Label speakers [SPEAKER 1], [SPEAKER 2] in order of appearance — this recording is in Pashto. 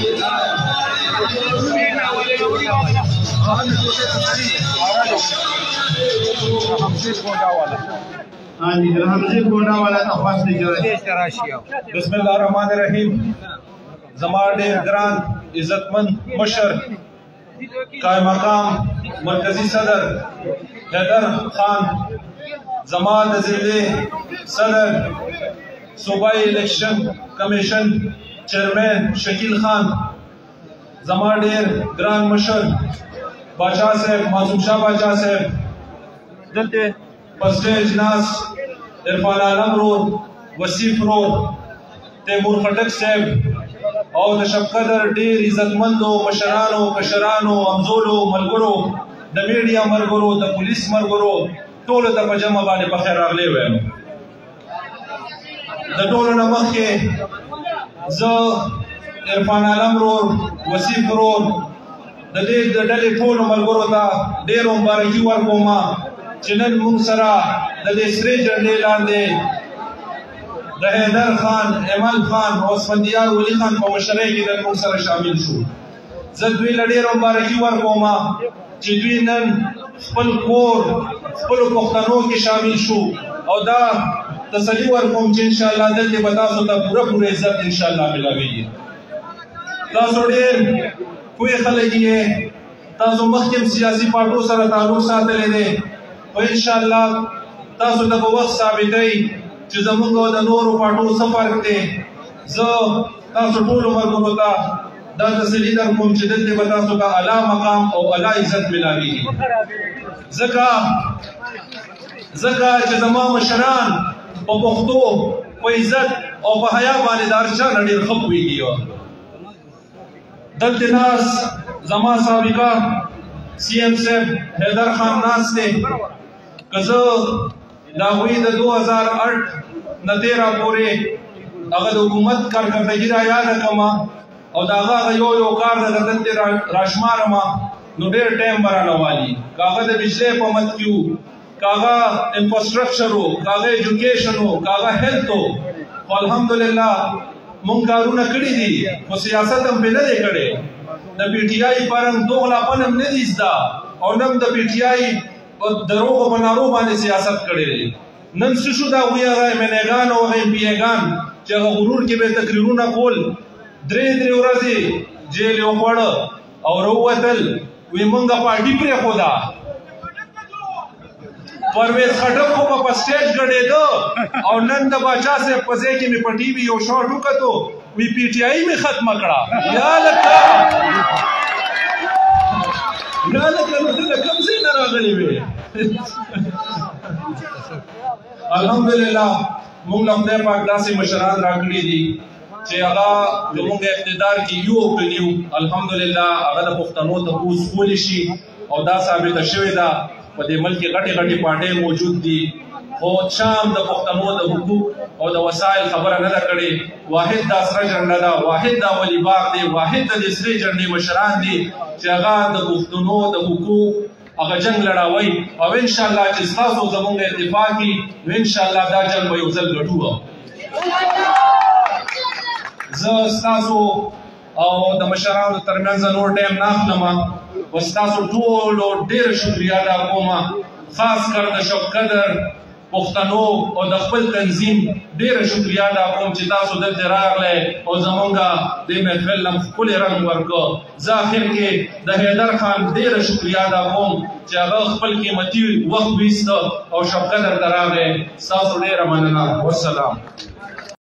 [SPEAKER 1] بسم الله الرحمن الرحیم. زما ډیر ګران عزتمن مشر قائم مقام مرکزی صدر حیدر خان، زما د ضلع صدر صوبائی الیکشن کمیشن چیئرمین شکیل خان، زما ډیر ګران مشر باچا صاحب معصوم شاه باچا صاحب، دلته پر سټیج ناس عرفان عالم رود، وصیف رود، تیمور خټک صاحب او د شب قدر ډیر عزتمندو مشرانو کشرانو همزولو ملګرو د میډیا ملګرو د پولیس ملګرو ټولو ته په جمع باندې په خیر راغلی وایم. د ټولو نه مخکې زه عرفان عالم رود، وصیف رود د دې د ډلې ټولو ملګرو ته ډېر مبارکي ورکوم چې نن موږ سره د دې سرې جنډې لاندې د حیدر خان، ایمل خان او اسفندیار ولی خان په مشرۍ کې نن موږ سره شامل شو. زه دوی له ډېره مبارکي ورکوم چې دوی نن خپل کور خپلو پښتنو کې شامل شو او دا تسلي ورکوم چې انشاءالله دلته به تاسو ته پوره عزت انشاءالله ملاویږي. تاسو ډېر پوه خلک یې، تاسو مخکې سیاسي پارټو سره تعلق ساتلی دی او انشاءالله تاسو ته به وخت ثابتوي چې زموږ او د نورو پارټو څه فرق دی. زه تاسو ټولو ملګرو ته دا تسلي درکوم چې دلته به تاسو ته اعلی مقام او اعلی عزت ملاویږي، ځکه چې زما مشران په پښتو په عزت او په حیا باندې د هر چا نه ډېر ښه پوهېږي. دلته ناس زما سابقه سی ایم صاحب حیدر خان ناست دی، که زه د هغوی د 2008 نه 13 پورې هغه د حکومت کارکردګي را یاده کړم او د هغه یو کار د دلته راشمارم نو ډېر ټایم به رانه والي، که هغه د بجلۍ په مد کې وو، که هغه انفراسټرکچر وو، که هغه ایجوکیشن وو، که هغه هیلث وو. خو الحمدلله مونږ کارونه کړي دي خو سیاست هم پرې نه دی کړی. د پی ټي آی فرهنګ دوغلاپن هم نه دي زده او نه هم د پی ټي آی په دروغو په نارو باندې سیاست کړی دی. نن څه شو د هغوی هغه ایم این اګان او هغه ایم پي اګان چې هغه غرور کې به تقریرونه کول، درې ورځې جیل یې وخوړه او راووتل، وایي مونږه پارټي پرېښوده. پرویز خټک خو په سټیج ګډېده او نن د باچا صاحب په ځای کې مې په ټي وي یو شاټ وکتو، وی پی ټي آی مې ختمه کړه. یا لکه نو ته د کوم ځای نه راغلی وې؟ الحمدلله موږ له خدای پاک داسې مشران راکړي دي چې هغه زموږ اقتدار کې یو او که نیو الحمدلله هغه د پښتنو تپوس کولی شي او دا ثابته شوې ده. په دې ملک کې غټې پارټۍ موجود دي خو چا هم د پښتنو د حقوق او د وسایل خبره نه ده کړې. واحد دا سره جنډه ده، واحد دا ولی باغ دی، واحد د دې سرې جنډې مشران دي چې هغه د پښتنو د حقوق هغه جنګ لړوي او انشاءالله چې ستاسو زموږ اتفاق وي نو انشاءالله دا جنګ به یو ځل ګټو. زه ستاسو او د مشرانو ترمنځ نور ټایم نه اخلم او ستاسو ټولو ډېره شکریه ادا کوم، خاص کر د شب قدر پښتنو او د خپل تنظیم ډېره شکریه ادا کوم چې تاسو دلته راغلی او زمونږ دې محفل نه ښکلی رنګ ورکړه. زه اخر کې د حیدر خان ډېره شکریه ادا کوم چې هغه خپل قیمتي وخت ویسته او شب قدر ته راغی. ستاسو ډېره مننه. والسلام.